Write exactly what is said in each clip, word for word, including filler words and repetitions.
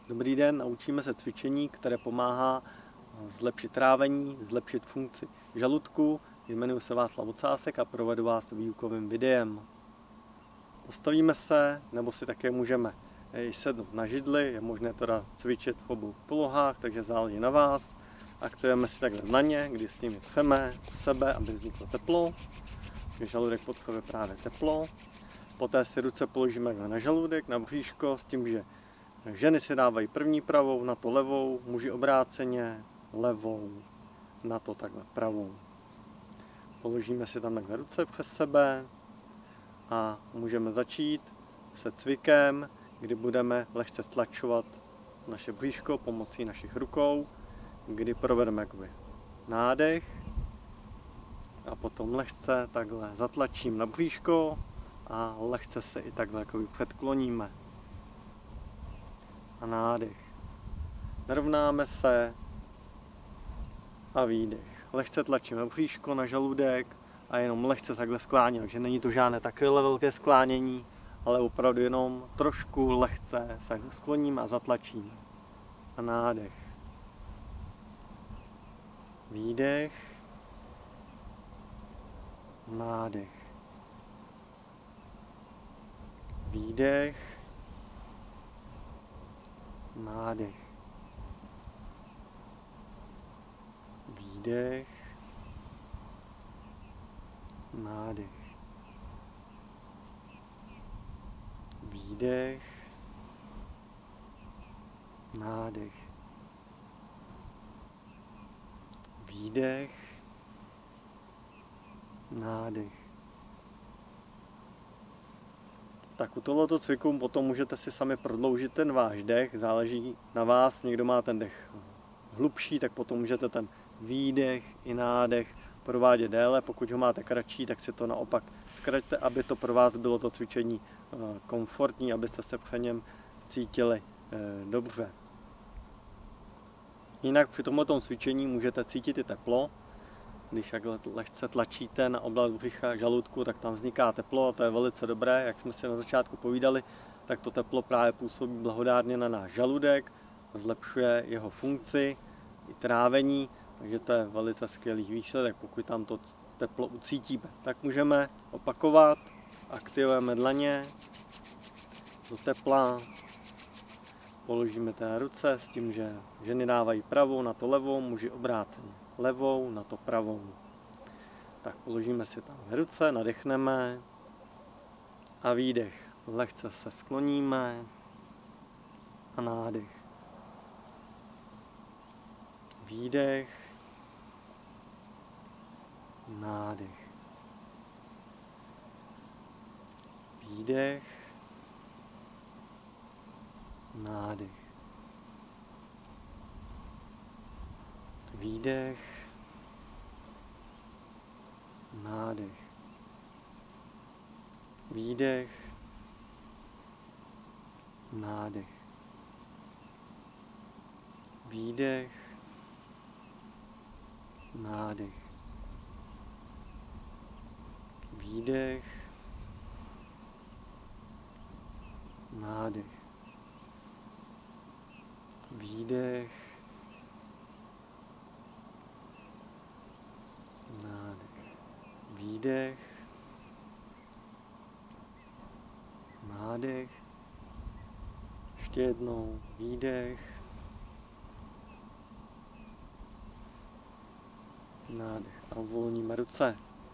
Dobrý den, naučíme se cvičení, které pomáhá zlepšit trávení, zlepšit funkci žaludku. Jmenuji se Václav Ocásek a provedu vás výukovým videem. Postavíme se, nebo si také můžeme i sednout na židli, je možné teda cvičit v obou polohách, takže záleží na vás. Aktivujeme si takhle na ně, kdy s nimi tcheme o sebe, aby vzniklo teplo. Žaludek potřebuje právě teplo. Poté si ruce položíme na žaludek, na bříško, s tím, že ženy si dávají první pravou, na to levou, muži obráceně, levou, na to takhle pravou. Položíme si tam takhle ruce přes sebe a můžeme začít se cvikem, kdy budeme lehce stlačovat naše bříško pomocí našich rukou, kdy provedeme jakoby nádech a potom lehce takhle zatlačím na bříško a lehce se i takhle jakoby předkloníme. A nádech. Narovnáme se a výdech. Lehce tlačíme bříško na žaludek a jenom lehce takhle skláním, takže není to žádné takové velké sklánění, ale opravdu jenom trošku lehce se skloníme a zatlačíme. A nádech. Výdech. Nádech. Výdech. Nádech. Výdech. Nádech. Výdech. Nádech. Výdech. Nádech. Tak u tohoto cviku potom můžete si sami prodloužit ten váš dech, záleží na vás, někdo má ten dech hlubší, tak potom můžete ten výdech i nádech provádět déle, pokud ho máte kratší, tak si to naopak zkraťte, aby to pro vás bylo to cvičení komfortní, abyste se při něm cítili dobře. Jinak při tomto cvičení můžete cítit i teplo. Když takhle lehce tlačíte na oblast břicha, žaludku, tak tam vzniká teplo a to je velice dobré. Jak jsme si na začátku povídali, tak to teplo právě působí blahodárně na náš žaludek, zlepšuje jeho funkci i trávení, takže to je velice skvělý výsledek, pokud tam to teplo ucítíme. Tak můžeme opakovat, aktivujeme dlaně do tepla, položíme té ruce s tím, že ženy dávají pravou, na to levou, muži obráceně. Levou, na to pravou. Tak položíme si tam ruce, nadechneme a výdech. Lehce se skloníme a nádech. Výdech, nádech. Výdech, nádech. Výdech, nádech. Výdech, nádech. Výdech, nádech. Výdech, nádech. Výdech, nádech. Výdech, nádech. Ještě jednou výdech, nádech a uvolníme ruce.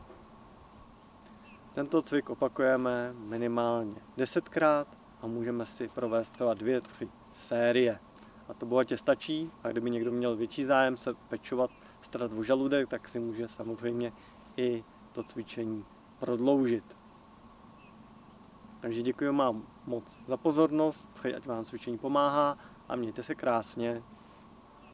Tento cvik opakujeme minimálně desetkrát a můžeme si provést třeba dvě, tři série. A to bohatě stačí a kdyby někdo měl větší zájem se pečovat, starat o žaludek, tak si může samozřejmě i to cvičení prodloužit. Takže děkuji vám moc za pozornost, ať vám cvičení pomáhá a mějte se krásně.